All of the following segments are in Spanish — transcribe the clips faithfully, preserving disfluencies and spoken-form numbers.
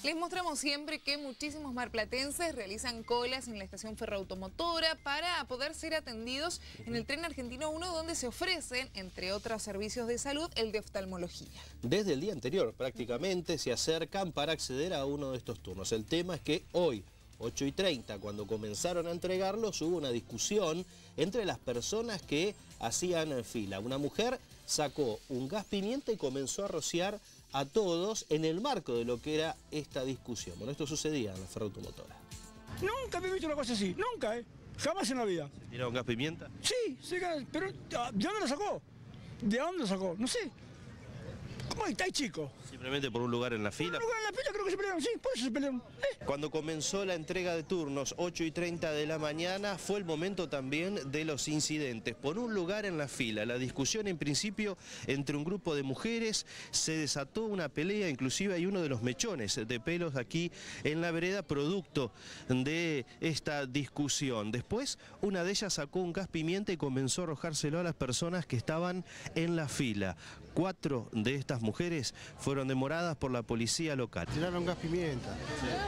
Les mostramos siempre que muchísimos marplatenses realizan colas en la estación ferroautomotora para poder ser atendidos en el tren argentino uno, donde se ofrecen, entre otros servicios de salud, el de oftalmología. Desde el día anterior prácticamente se acercan para acceder a uno de estos turnos. El tema es que hoy, ocho y treinta, cuando comenzaron a entregarlos, hubo una discusión entre las personas que hacían fila. Una mujer sacó un gas pimienta y comenzó a rociar a todos en el marco de lo que era esta discusión. Bueno, esto sucedía en la ferroautomotora. Nunca me he visto una cosa así, nunca, ¿eh? Jamás en la vida. ¿Se tiraron gas pimienta? Sí, sí, pero ¿de dónde lo sacó? ¿De dónde lo sacó? No sé. ¿Cómo está, chico? Simplemente por un lugar en la fila. Un lugar en la fila creo que se pelearon, sí, por eso se pelearon. ¿Eh? Cuando comenzó la entrega de turnos, ocho y treinta de la mañana, fue el momento también de los incidentes. Por un lugar en la fila, la discusión en principio entre un grupo de mujeres, se desató una pelea, inclusive hay uno de los mechones de pelos aquí en la vereda, producto de esta discusión. Después, una de ellas sacó un gas pimienta y comenzó a arrojárselo a las personas que estaban en la fila. Cuatro de estas mujeres fueron demoradas por la policía local. Tiraron gas pimienta.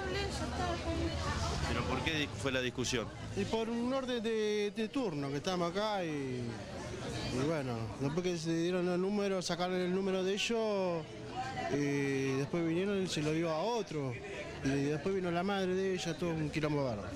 ¿Pero por qué fue la discusión? Y por un orden de, de turno, que estábamos acá y, y bueno, después que se dieron el número, sacaron el número de ellos, y después vinieron y se lo dio a otro, y después vino la madre de ella, todo un quilombo bárbaro.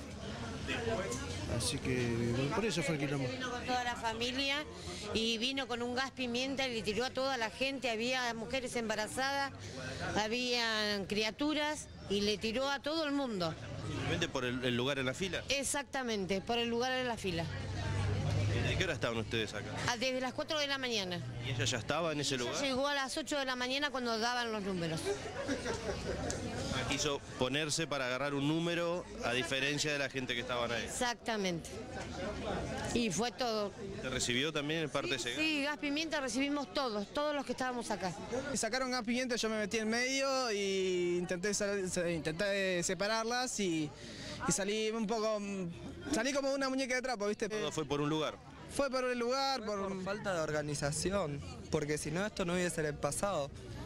Así que por eso fue el quilombo. Vino con toda la familia y vino con un gas pimienta y le tiró a toda la gente. Había mujeres embarazadas, había criaturas y le tiró a todo el mundo. ¿Simplemente por el, el lugar en la fila? Exactamente, por el lugar en la fila. ¿De qué hora estaban ustedes acá? Desde las cuatro de la mañana. ¿Y ella ya estaba en ese Ella lugar? llegó a las ocho de la mañana cuando daban los números. Ah, quiso ponerse para agarrar un número a diferencia de la gente que estaban ahí. Exactamente. Y fue todo. ¿Te recibió también en parte ese gas? Sí, gas pimienta recibimos todos, todos los que estábamos acá. Sacaron gas pimienta, yo me metí en medio y intenté, intenté separarlas y, y salí un poco, salí como una muñeca de trapo, ¿viste? Todo fue por un lugar. Fue por el lugar, por... por falta de organización, porque si no esto no hubiese pasado.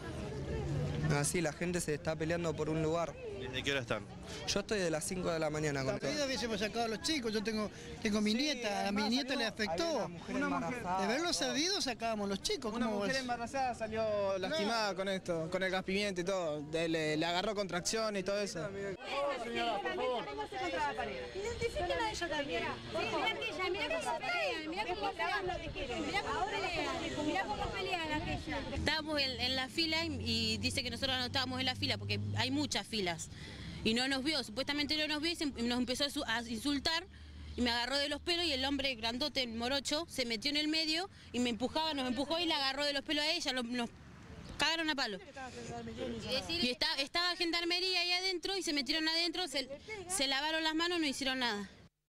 Así la gente se está peleando por un lugar. ¿Desde qué hora están? Yo estoy de las cinco de la mañana con todo. Hubiésemos sacado a los chicos, yo tengo, tengo mi sí, nieta, a mi nieta salió, le afectó. Una mujer, de haberlo servido sacábamos los chicos. Una mujer vas? embarazada salió lastimada no. con esto, con el gas pimienta y todo. Le, le agarró contracción y todo eso. Oh, señora, por favor. Identifiquen a ella también. Mirá que ella, mirá cómo pelean, mirá cómo pelean lo que quieren. Mirá cómo pelean, mirá cómo pelean aquella. Estábamos en, en la fila y, y dice que nosotros no estábamos en la fila porque hay muchas filas. Y no nos vio, supuestamente no nos vio y, se, y nos empezó a insultar y me agarró de los pelos y el hombre grandote, morocho, se metió en el medio y me empujaba, nos empujó y le agarró de los pelos a ella, lo, nos cagaron a palo. Y está, estaba gendarmería ahí adentro y se metieron adentro, se, se lavaron las manos, no hicieron nada.